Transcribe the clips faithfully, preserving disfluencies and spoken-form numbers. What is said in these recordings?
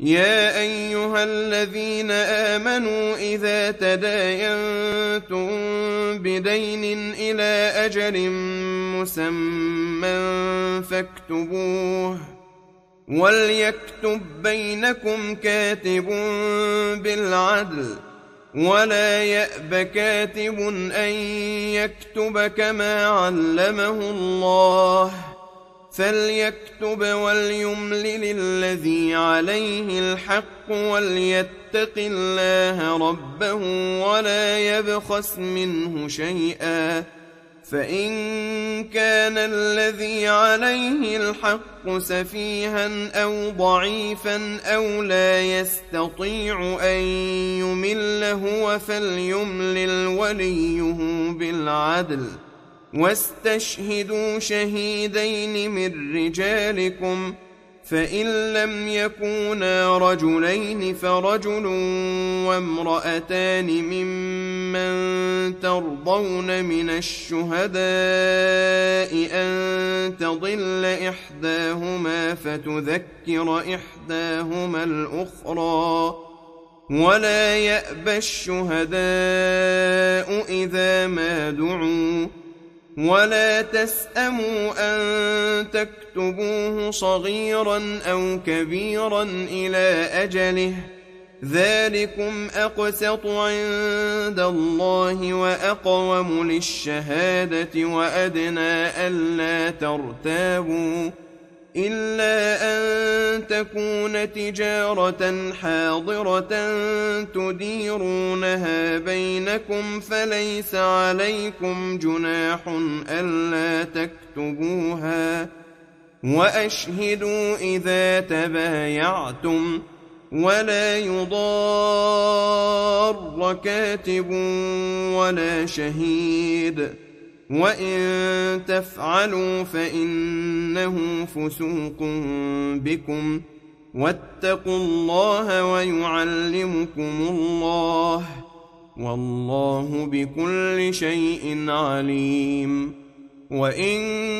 يا أيها الذين آمنوا إذا تداينتم بدين إلى أجل مسمى فاكتبوه، وليكتب بينكم كاتب بالعدل، ولا يأب كاتب أن يكتب كما علمه الله، فليكتب وليملل الذي عليه الحق وليتق الله ربه ولا يبخس منه شيئا، فإن كان الذي عليه الحق سفيها أو ضعيفا أو لا يستطيع أن يمل هو فليملل وليه بالعدل، واستشهدوا شهيدين من رجالكم، فإن لم يكونا رجلين فرجل وامرأتان ممن ترضون من الشهداء أن تضل إحداهما فتذكر إحداهما الأخرى، ولا يأبى الشهداء إذا ما دعوا، ولا تسأموا أن تكتبوه صغيرا أو كبيرا إلى أجله، ذلكم أقسط عند الله وأقوم للشهادة وأدنى ألا ترتابوا، إلا أن تكون تجارة حاضرة تديرونها بينكم فليس عليكم جناح ألا تكتبوها، وأشهدوا إذا تبايعتم، ولا يضار كاتب ولا شهيد، وإن تفعلوا فإنه فسوق بكم، واتقوا الله ويعلمكم الله، والله بكل شيء عليم. وإن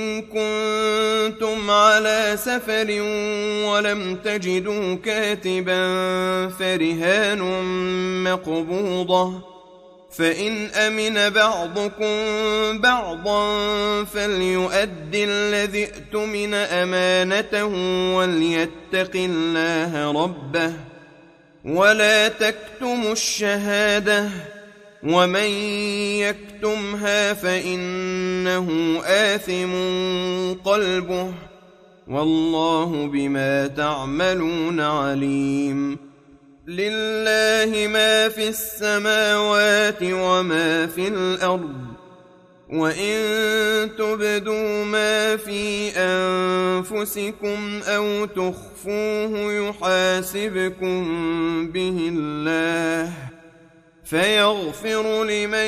كنتم على سفر ولم تجدوا كاتبا فرهان مقبوضة، فإن أمن بعضكم بعضا فليؤد الذي اؤتمن أمانته وليتق الله ربه، ولا تكتموا الشهادة، ومن يكتمها فإنه آثم قلبه، والله بما تعملون عليم. لله ما في السماوات وما في الأرض، وإن تبدوا ما في أنفسكم أو تخفوه يحاسبكم به الله، فيغفر لمن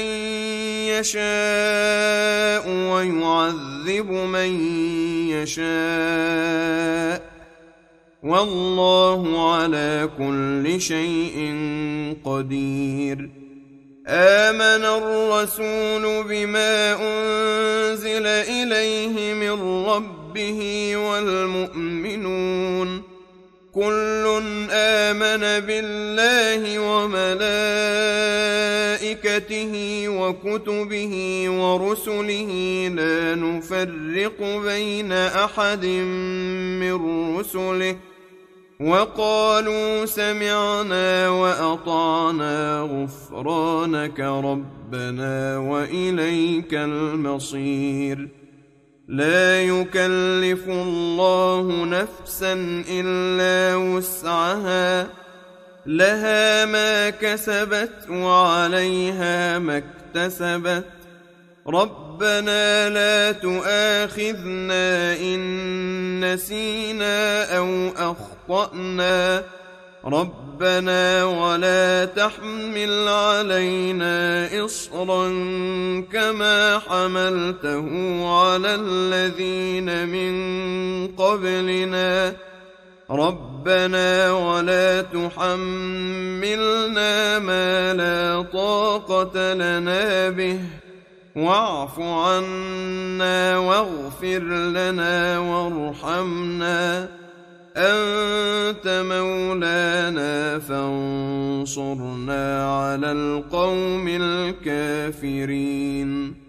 يشاء ويعذب من يشاء، والله على كل شيء قدير. آمن الرسول بما أنزل إليه من ربه والمؤمنون كل آمن بالله وملائكته وكتبه ورسله لا نفرق بين أحد من رسله، وقالوا سمعنا وأطعنا غفرانك ربنا وإليك المصير. لا يكلف الله نفسا إلا وسعها، لها ما كسبت وعليها ما اكتسبت، ربنا لا تؤاخذنا إن نسينا أو أخطأنا، ربنا ولا تحمل علينا إصرا كما حملته على الذين من قبلنا، ربنا ولا تحملنا ما لا طاقة لنا به، واعف عنا واغفر لنا وارحمنا أنت مولانا فانصرنا على القوم الكافرين